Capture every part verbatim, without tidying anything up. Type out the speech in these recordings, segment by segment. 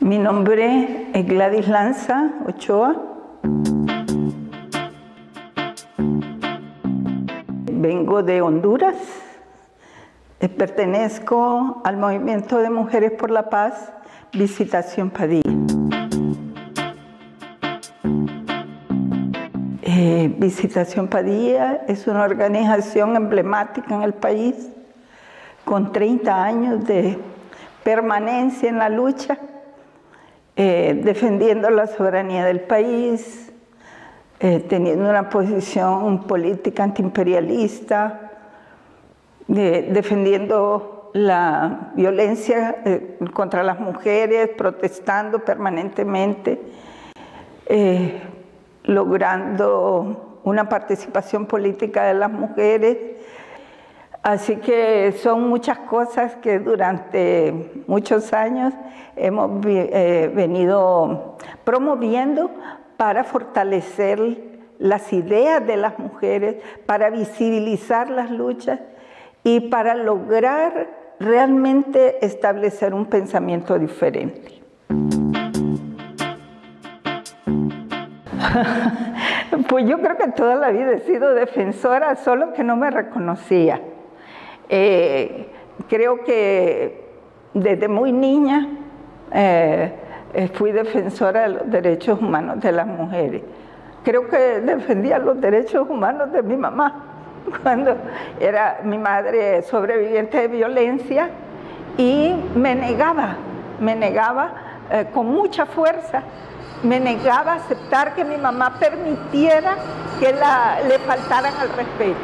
Mi nombre es Gladys Lanza Ochoa. Vengo de Honduras. Pertenezco al Movimiento de Mujeres por la Paz, Visitación Padilla. Eh, Visitación Padilla es una organización emblemática en el país, con treinta años de permanencia en la lucha, eh, defendiendo la soberanía del país, eh, teniendo una posición política antiimperialista, de, defendiendo la violencia eh, contra las mujeres, protestando permanentemente, eh, logrando una participación política de las mujeres. Así que son muchas cosas que durante muchos años hemos eh, venido promoviendo para fortalecer las ideas de las mujeres, para visibilizar las luchas y para lograr realmente establecer un pensamiento diferente. Pues yo creo que toda la vida he sido defensora, solo que no me reconocía. Eh, creo que desde muy niña eh, fui defensora de los derechos humanos de las mujeres. Creo que defendía los derechos humanos de mi mamá, cuando era mi madre sobreviviente de violencia, y me negaba, me negaba eh, con mucha fuerza, me negaba a aceptar que mi mamá permitiera que la, le faltaran al respeto.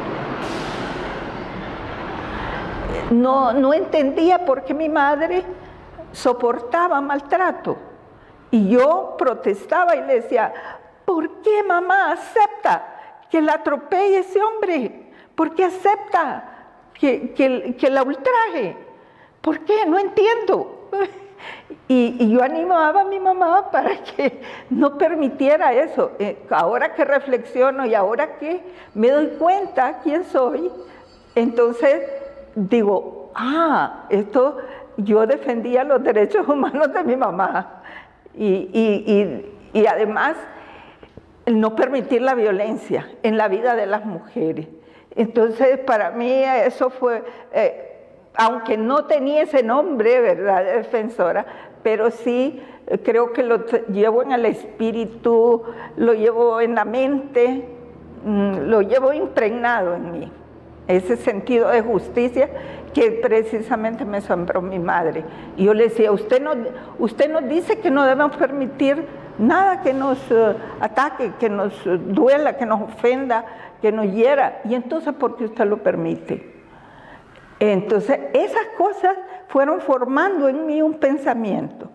No, no entendía por qué mi madre soportaba maltrato. Y yo protestaba y le decía, ¿por qué mamá acepta que la atropelle ese hombre? ¿Por qué acepta que, que, que la ultraje? ¿Por qué? No entiendo. Y, y yo animaba a mi mamá para que no permitiera eso. Eh, ahora que reflexiono y ahora que me doy cuenta quién soy, entonces digo, ah, esto, yo defendía los derechos humanos de mi mamá. Y, y, y, y además, no permitir la violencia en la vida de las mujeres. Entonces, para mí eso fue, eh, aunque no tenía ese nombre, ¿verdad?, de defensora, pero sí eh, creo que lo llevo en el espíritu, lo llevo en la mente, mmm, lo llevo impregnado en mí. Ese sentido de justicia que precisamente me sembró mi madre. Y yo le decía, usted, no, usted nos dice que no debemos permitir nada que nos uh, ataque, que nos uh, duela, que nos ofenda, que nos hiera. Y entonces, ¿por qué usted lo permite? Entonces, esas cosas fueron formando en mí un pensamiento.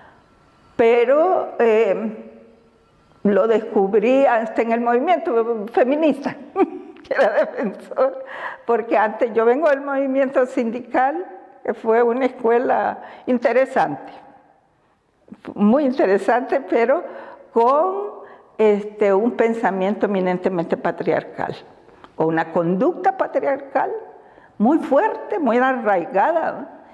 Pero eh, lo descubrí hasta en el movimiento feminista, que era defensor, porque antes yo vengo del movimiento sindical, que fue una escuela interesante, muy interesante, pero con este, un pensamiento eminentemente patriarcal, o una conducta patriarcal muy fuerte, muy arraigada.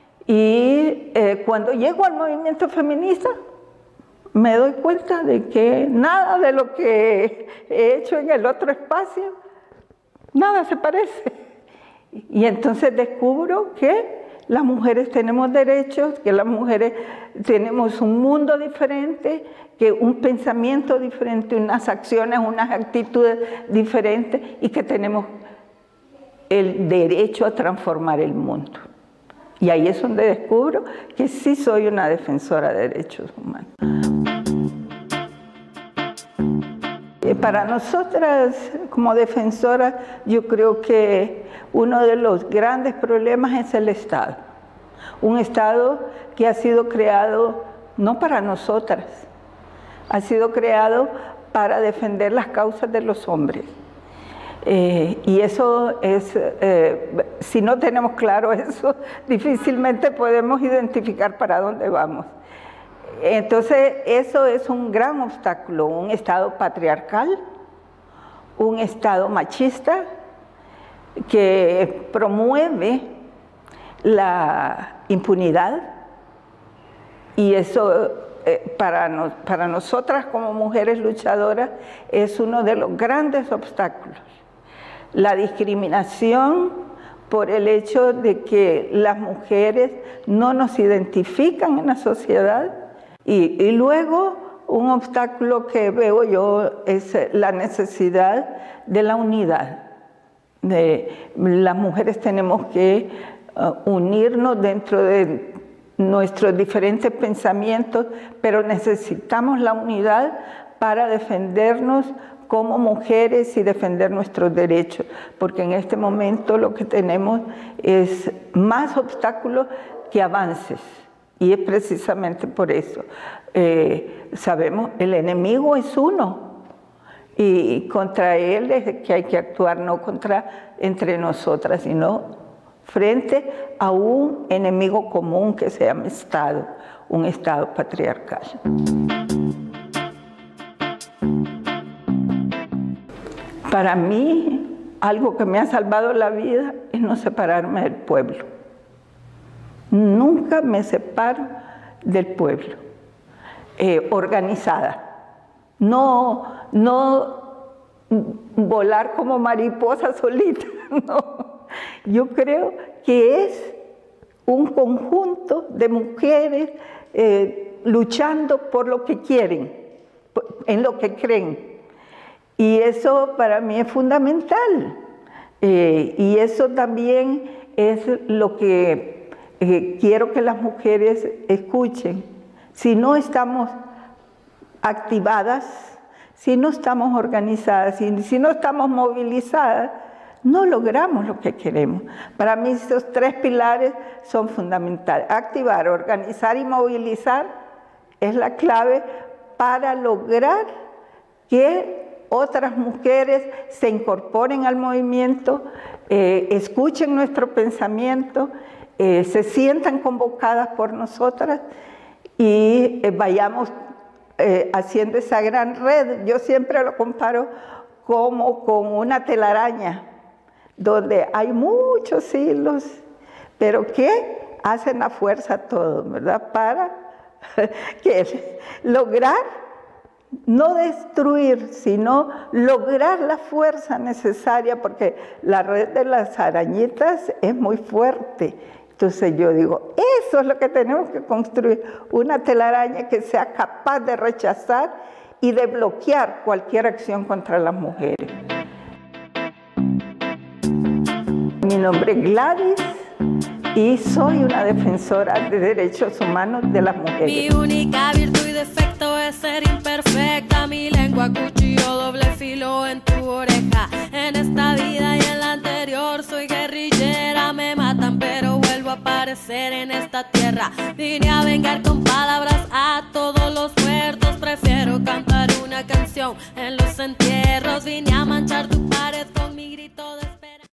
Y eh, cuando llego al movimiento feminista, me doy cuenta de que nada de lo que he hecho en el otro espacio, nada se parece. Y entonces descubro que las mujeres tenemos derechos, que las mujeres tenemos un mundo diferente, que un pensamiento diferente, unas acciones, unas actitudes diferentes, y que tenemos el derecho a transformar el mundo. Y ahí es donde descubro que sí soy una defensora de derechos humanos. Para nosotras, como defensoras, yo creo que uno de los grandes problemas es el Estado. Un Estado que ha sido creado no para nosotras, ha sido creado para defender las causas de los hombres. Eh, y eso es, eh, si no tenemos claro eso, difícilmente podemos identificar para dónde vamos. Entonces, eso es un gran obstáculo, un Estado patriarcal, un Estado machista que promueve la impunidad, Y eso eh, para, no, para nosotras como mujeres luchadoras es uno de los grandes obstáculos. La discriminación por el hecho de que las mujeres no nos identifican en la sociedad. Y, y luego un obstáculo que veo yo es la necesidad de la unidad. De, las mujeres tenemos que uh, unirnos dentro de nuestros diferentes pensamientos, pero necesitamos la unidad para defendernos como mujeres y defender nuestros derechos, porque en este momento lo que tenemos es más obstáculos que avances, y es precisamente por eso. Eh, sabemos, el enemigo es uno, y contra él es que hay que actuar, no contra entre nosotras, sino frente a un enemigo común que se llama Estado, un Estado patriarcal. Para mí, algo que me ha salvado la vida es no separarme del pueblo. Nunca me separo del pueblo, eh, organizada. No, no volar como mariposa solita, no. Yo creo que es un conjunto de mujeres eh, luchando por lo que quieren, en lo que creen. Y eso para mí es fundamental. Eh, y eso también es lo que eh, quiero que las mujeres escuchen. Si no estamos activadas, si no estamos organizadas, si, si no estamos movilizadas, no logramos lo que queremos. Para mí esos tres pilares son fundamentales. Activar, organizar y movilizar es la clave para lograr que otras mujeres se incorporen al movimiento, eh, escuchen nuestro pensamiento, eh, se sientan convocadas por nosotras y eh, vayamos eh, haciendo esa gran red. Yo siempre lo comparo como con una telaraña, donde hay muchos hilos, pero que hacen la fuerza todo, ¿verdad? Para que lograr, no destruir, sino lograr la fuerza necesaria, porque la red de las arañitas es muy fuerte. Entonces yo digo, eso es lo que tenemos que construir, una telaraña que sea capaz de rechazar y de bloquear cualquier acción contra las mujeres. Mi nombre es Gladys y soy una defensora de derechos humanos de las mujeres. Mi única virtud y defecto es ser imperfecta. Mi lengua cuchillo doble filo en tu oreja. En esta vida y en la anterior soy guerrillera. Me matan pero vuelvo a aparecer en esta tierra. Vine a vengar con palabras a todos los muertos. Prefiero cantar una canción en los entierros. Vine a manchar tu pared.